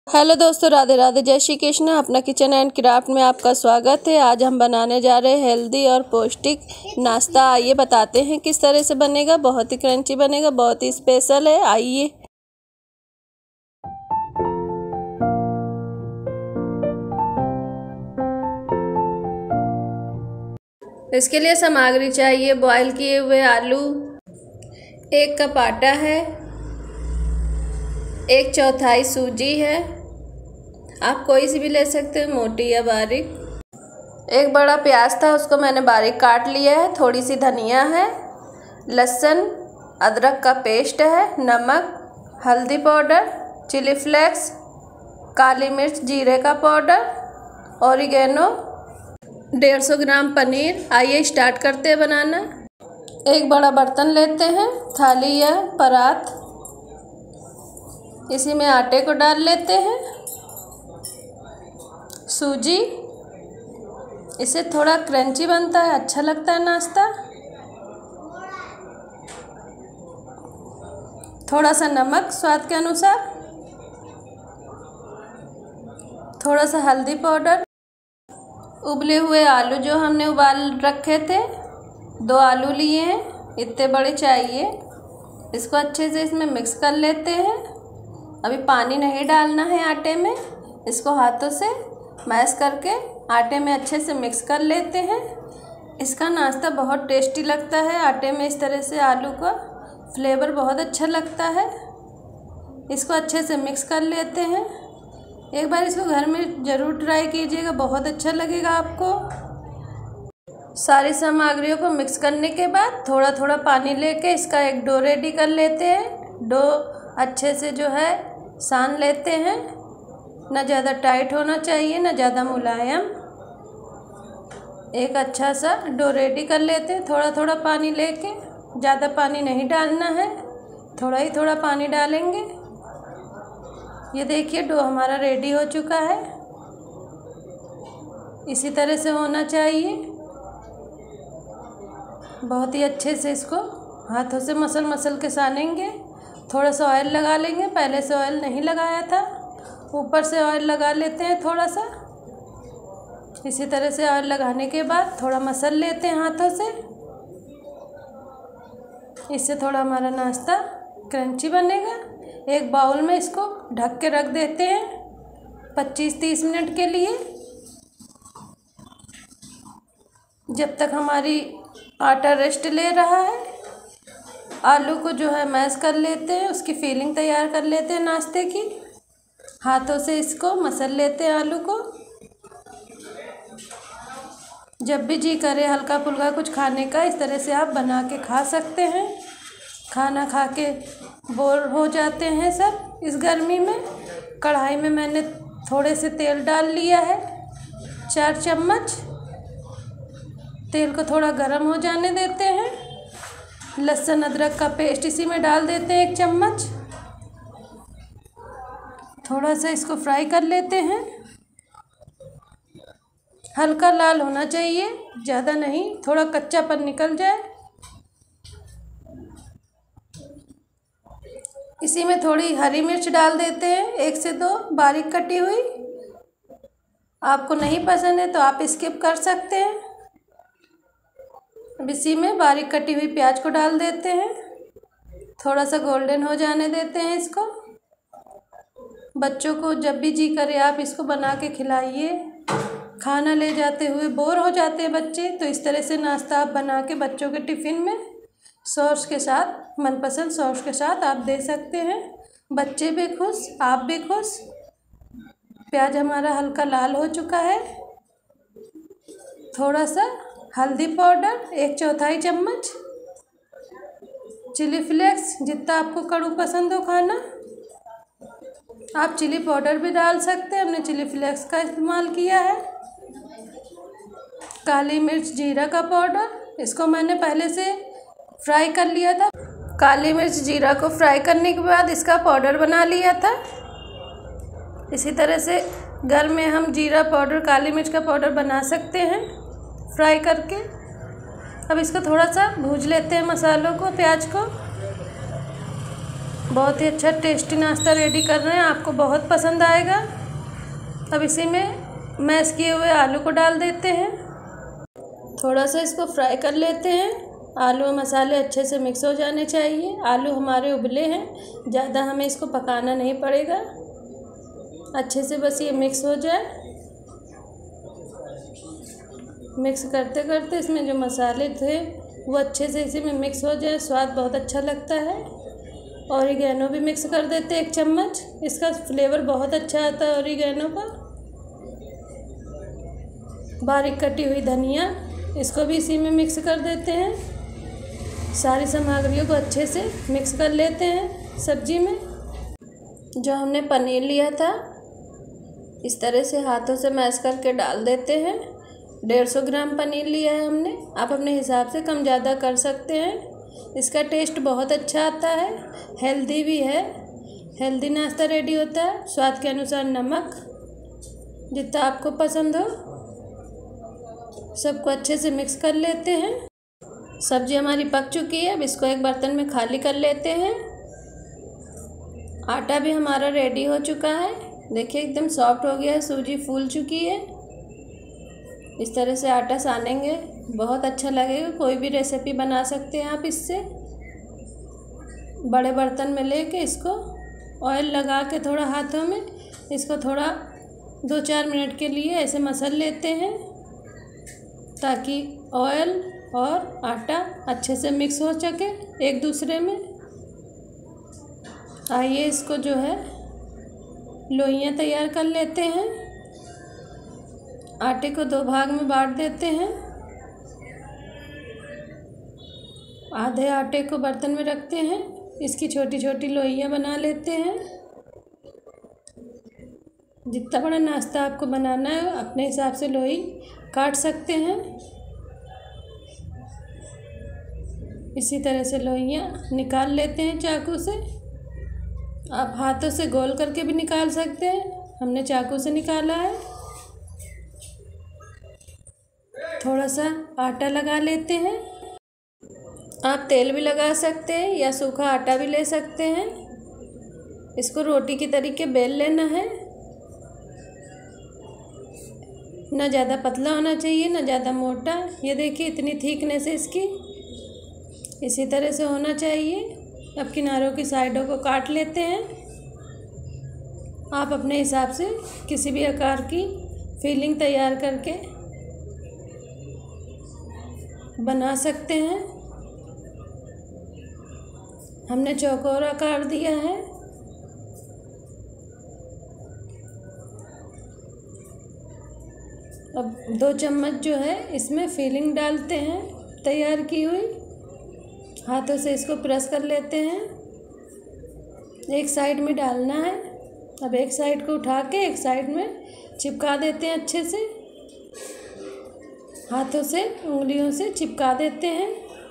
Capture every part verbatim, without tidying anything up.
Hello दोस्तों, राधे राधे, जय श्री कृष्ण। अपना किचन एंड क्राफ्ट में आपका स्वागत है। आज हम बनाने जा रहे हैं हेल्दी और पौष्टिक नाश्ता। आइए बताते हैं किस तरह से बनेगा। बहुत ही क्रंची बनेगा, बहुत ही स्पेशल है। आइए। इसके लिए सामग्री चाहिए: बॉईल किए हुए आलू, एक कप आटा है, एक चौथाई सूजी है, आप कोई सी भी ले सकते हैं, मोटी या बारीक। एक बड़ा प्याज था, उसको मैंने बारीक काट लिया है। थोड़ी सी धनिया है, लहसुन अदरक का पेस्ट है, नमक, हल्दी पाउडर, चिली फ्लेक्स, काली मिर्च, जीरे का पाउडर, ऑरिगेनो, डेढ़ सौ ग्राम पनीर। आइए स्टार्ट करते हैं बनाना। एक बड़ा बर्तन लेते हैं, थाली या परात। इसी में आटे को डाल लेते हैं, सूजी। इससे थोड़ा क्रंची बनता है, अच्छा लगता है नाश्ता। थोड़ा सा नमक स्वाद के अनुसार, थोड़ा सा हल्दी पाउडर, उबले हुए आलू जो हमने उबाल रखे थे, दो आलू लिए हैं, इतने बड़े चाहिए। इसको अच्छे से इसमें मिक्स कर लेते हैं। अभी पानी नहीं डालना है आटे में। इसको हाथों से मैश करके आटे में अच्छे से मिक्स कर लेते हैं। इसका नाश्ता बहुत टेस्टी लगता है। आटे में इस तरह से आलू का फ्लेवर बहुत अच्छा लगता है। इसको अच्छे से मिक्स कर लेते हैं। एक बार इसको घर में ज़रूर ट्राई कीजिएगा, बहुत अच्छा लगेगा आपको। सारी सामग्रियों को मिक्स करने के बाद थोड़ा थोड़ा पानी लेके इसका एक डो रेडी कर लेते हैं। डो अच्छे से जो है सान लेते हैं। ना ज़्यादा टाइट होना चाहिए, ना ज़्यादा मुलायम। एक अच्छा सा डो रेडी कर लेते हैं, थोड़ा थोड़ा पानी लेके। ज़्यादा पानी नहीं डालना है, थोड़ा ही थोड़ा पानी डालेंगे। ये देखिए डो हमारा रेडी हो चुका है। इसी तरह से होना चाहिए। बहुत ही अच्छे से इसको हाथों से मसल मसल के सानेंगे। थोड़ा सा ऑयल लगा लेंगे, पहले से ऑयल नहीं लगाया था, ऊपर से ऑयल लगा लेते हैं थोड़ा सा। इसी तरह से ऑयल लगाने के बाद थोड़ा मसल लेते हैं हाथों से। इससे थोड़ा हमारा नाश्ता क्रंची बनेगा। एक बाउल में इसको ढक के रख देते हैं पच्चीस तीस मिनट के लिए, जब तक हमारी आटा रेस्ट ले रहा है। आलू को जो है मैश कर लेते हैं, उसकी फीलिंग तैयार कर लेते हैं नाश्ते की। हाथों से इसको मसल लेते हैं आलू को। जब भी जी करे हल्का फुल्का कुछ खाने का, इस तरह से आप बना के खा सकते हैं। खाना खा के बोर हो जाते हैं सब इस गर्मी में। कढ़ाई में मैंने थोड़े से तेल डाल लिया है, चार चम्मच। तेल को थोड़ा गर्म हो जाने देते हैं। लहसुन अदरक का पेस्ट इसी में डाल देते हैं, एक चम्मच। थोड़ा सा इसको फ्राई कर लेते हैं। हल्का लाल होना चाहिए, ज़्यादा नहीं, थोड़ा कच्चापन निकल जाए। इसी में थोड़ी हरी मिर्च डाल देते हैं, एक से दो बारीक कटी हुई। आपको नहीं पसंद है तो आप स्किप कर सकते हैं। अब इसी में बारीक कटी हुई प्याज को डाल देते हैं। थोड़ा सा गोल्डन हो जाने देते हैं इसको। बच्चों को जब भी जी करे आप इसको बना के खिलाइए। खाना ले जाते हुए बोर हो जाते हैं बच्चे, तो इस तरह से नाश्ता आप बना के बच्चों के टिफ़िन में सॉस के साथ, मनपसंद सॉस के साथ आप दे सकते हैं। बच्चे भी खुश, आप भी खुश। प्याज हमारा हल्का लाल हो चुका है। थोड़ा सा हल्दी पाउडर, एक चौथाई चम्मच। चिली फ्लेक्स, जितना आपको कड़ू पसंद हो खाना, आप चिली पाउडर भी डाल सकते हैं। हमने चिली फ्लेक्स का इस्तेमाल किया है। काली मिर्च, जीरा का पाउडर, इसको मैंने पहले से फ्राई कर लिया था। काली मिर्च जीरा को फ्राई करने के बाद इसका पाउडर बना लिया था। इसी तरह से घर में हम जीरा पाउडर, काली मिर्च का पाउडर बना सकते हैं फ्राई करके। अब इसको थोड़ा सा भूज लेते हैं मसालों को, प्याज को। बहुत ही अच्छा टेस्टी नाश्ता रेडी कर रहे हैं, आपको बहुत पसंद आएगा। अब इसी में मैश किए हुए आलू को डाल देते हैं, थोड़ा सा इसको फ्राई कर लेते हैं। आलू और मसाले अच्छे से मिक्स हो जाने चाहिए। आलू हमारे उबले हैं, ज़्यादा हमें इसको पकाना नहीं पड़ेगा, अच्छे से बस ये मिक्स हो जाए। मिक्स करते करते इसमें जो मसाले थे वो अच्छे से इसी में मिक्स हो जाए, स्वाद बहुत अच्छा लगता है। ऑरिगेनो भी मिक्स कर देते हैं एक चम्मच, इसका फ्लेवर बहुत अच्छा आता है ऑरिगेनो का। बारीक कटी हुई धनिया, इसको भी इसी में मिक्स कर देते हैं। सारी सामग्रियों को अच्छे से मिक्स कर लेते हैं सब्जी में। जो हमने पनीर लिया था इस तरह से हाथों से मैश करके डाल देते हैं। डेढ़ सौ ग्राम पनीर लिया है हमने, आप अपने हिसाब से कम ज़्यादा कर सकते हैं। इसका टेस्ट बहुत अच्छा आता है, हेल्दी भी है। हेल्दी नाश्ता रेडी होता है। स्वाद के अनुसार नमक, जितना आपको पसंद हो। सबको अच्छे से मिक्स कर लेते हैं। सब्जी हमारी पक चुकी है, अब इसको एक बर्तन में खाली कर लेते हैं। आटा भी हमारा रेडी हो चुका है, देखिए एकदम सॉफ्ट हो गया है, सूजी फूल चुकी है। इस तरह से आटा सानेंगे, बहुत अच्छा लगेगा। कोई भी रेसिपी बना सकते हैं आप इससे। बड़े बर्तन में लेके इसको ऑयल लगा के थोड़ा हाथों में इसको थोड़ा दो चार मिनट के लिए ऐसे मसल लेते हैं, ताकि ऑयल और आटा अच्छे से मिक्स हो सके एक दूसरे में। आइए इसको जो है लोइयाँ तैयार कर लेते हैं। आटे को दो भाग में बांट देते हैं। आधे आटे को बर्तन में रखते हैं, इसकी छोटी छोटी लोइयाँ बना लेते हैं। जितना बड़ा नाश्ता आपको बनाना है अपने हिसाब से लोई काट सकते हैं। इसी तरह से लोइयाँ निकाल लेते हैं चाकू से। आप हाथों से गोल करके भी निकाल सकते हैं, हमने चाकू से निकाला है। थोड़ा सा आटा लगा लेते हैं, आप तेल भी लगा सकते हैं या सूखा आटा भी ले सकते हैं। इसको रोटी की तरीके बेल लेना है, ना ज़्यादा पतला होना चाहिए ना ज़्यादा मोटा। ये देखिए इतनी थिकनेस है इसकी, इसी तरह से होना चाहिए। अब किनारों की साइडों को काट लेते हैं। आप अपने हिसाब से किसी भी आकार की फिलिंग तैयार करके बना सकते हैं। हमने चौकोर आकार दिया है। अब दो चम्मच जो है इसमें फिलिंग डालते हैं तैयार की हुई। हाथों से इसको प्रेस कर लेते हैं, एक साइड में डालना है। अब एक साइड को उठा के एक साइड में चिपका देते हैं अच्छे से। हाथों से उंगलियों से चिपका देते हैं।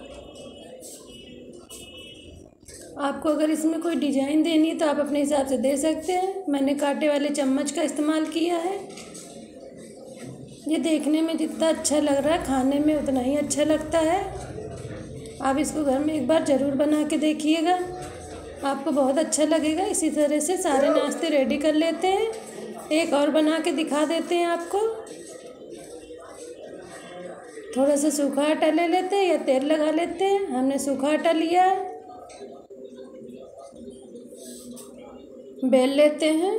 आपको अगर इसमें कोई डिज़ाइन देनी है तो आप अपने हिसाब से दे सकते हैं। मैंने कांटे वाले चम्मच का इस्तेमाल किया है। ये देखने में जितना अच्छा लग रहा है खाने में उतना ही अच्छा लगता है। आप इसको घर में एक बार ज़रूर बना के देखिएगा, आपको बहुत अच्छा लगेगा। इसी तरह से सारे नाश्ते रेडी कर लेते हैं। एक और बना के दिखा देते हैं आपको। थोड़ा सा सूखा आटा ले लेते हैं या तेल लगा लेते हैं। हमने सूखा आटा लिया है, बेल लेते हैं।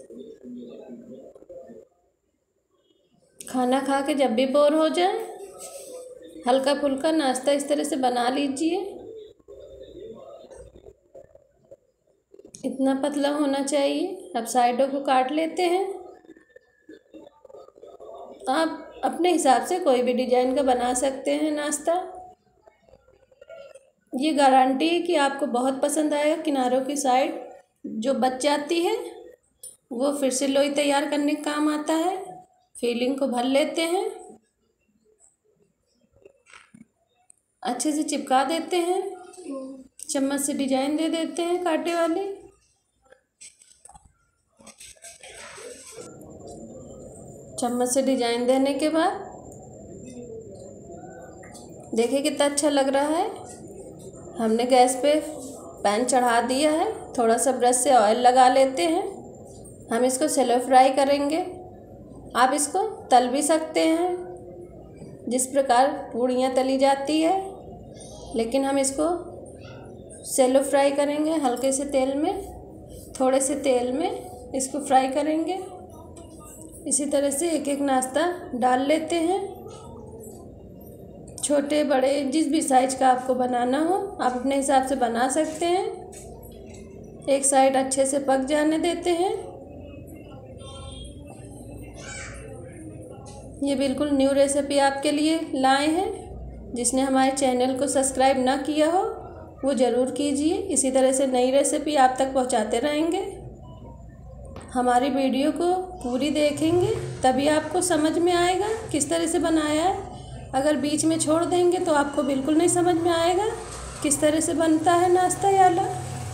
खाना खा के जब भी बोर हो जाए हल्का फुल्का नाश्ता इस तरह से बना लीजिए। इतना पतला होना चाहिए। अब साइडों को काट लेते हैं। आप अपने हिसाब से कोई भी डिजाइन का बना सकते हैं नाश्ता। ये गारंटी है कि आपको बहुत पसंद आएगा। किनारों की साइड जो बच जाती है वो फिर से लोई तैयार करने का काम आता है। फिलिंग को भर लेते हैं, अच्छे से चिपका देते हैं। चम्मच से डिजाइन दे देते हैं कांटे वाले। चम्मच से डिजाइन देने के बाद देखिए कितना अच्छा लग रहा है। हमने गैस पे पैन चढ़ा दिया है, थोड़ा सा ब्रश से ऑयल लगा लेते हैं। हम इसको सेलो फ्राई करेंगे। आप इसको तल भी सकते हैं जिस प्रकार पूड़ियाँ तली जाती है, लेकिन हम इसको सेलो फ्राई करेंगे। हल्के से तेल में, थोड़े से तेल में इसको फ्राई करेंगे। इसी तरह से एक एक नाश्ता डाल लेते हैं। छोटे बड़े जिस भी साइज का आपको बनाना हो आप अपने हिसाब से बना सकते हैं। एक साइड अच्छे से पक जाने देते हैं। ये बिल्कुल न्यू रेसिपी आपके लिए लाए हैं। जिसने हमारे चैनल को सब्सक्राइब ना किया हो वो ज़रूर कीजिए। इसी तरह से नई रेसिपी आप तक पहुंचाते रहेंगे। हमारी वीडियो को पूरी देखेंगे तभी आपको समझ में आएगा किस तरह से बनाया है। अगर बीच में छोड़ देंगे तो आपको बिल्कुल नहीं समझ में आएगा किस तरह से बनता है नाश्ता ये वाला।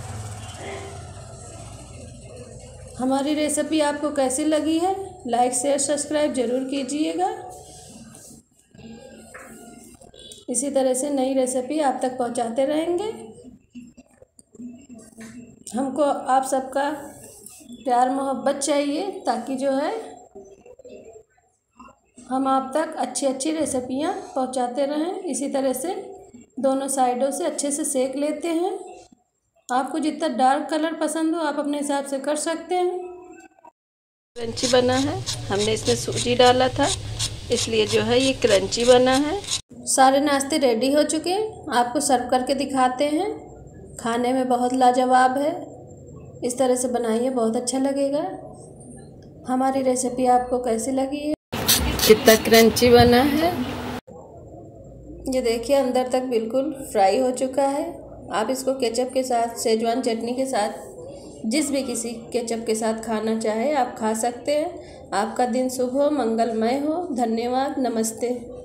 हमारी रेसिपी आपको कैसी लगी है लाइक शेयर सब्सक्राइब ज़रूर कीजिएगा। इसी तरह से नई रेसिपी आप तक पहुंचाते रहेंगे। हमको आप सबका प्यार मोहब्बत चाहिए ताकि जो है हम आप तक अच्छी अच्छी रेसिपियाँ पहुंचाते रहें। इसी तरह से दोनों साइडों से अच्छे से सेक लेते हैं। आपको जितना डार्क कलर पसंद हो आप अपने हिसाब से कर सकते हैं। क्रंची बना है, हमने इसमें सूजी डाला था इसलिए जो है ये क्रंची बना है। सारे नाश्ते रेडी हो चुके हैं, आपको सर्व करके दिखाते हैं। खाने में बहुत लाजवाब है। इस तरह से बनाइए, बहुत अच्छा लगेगा। हमारी रेसिपी आपको कैसी लगी है? कितना क्रंची बना है ये देखिए, अंदर तक बिल्कुल फ्राई हो चुका है। आप इसको केचप के साथ, शेजवान चटनी के साथ, जिस भी किसी केचप के साथ खाना चाहे आप खा सकते हैं। आपका दिन शुभ हो, मंगलमय हो। धन्यवाद, नमस्ते।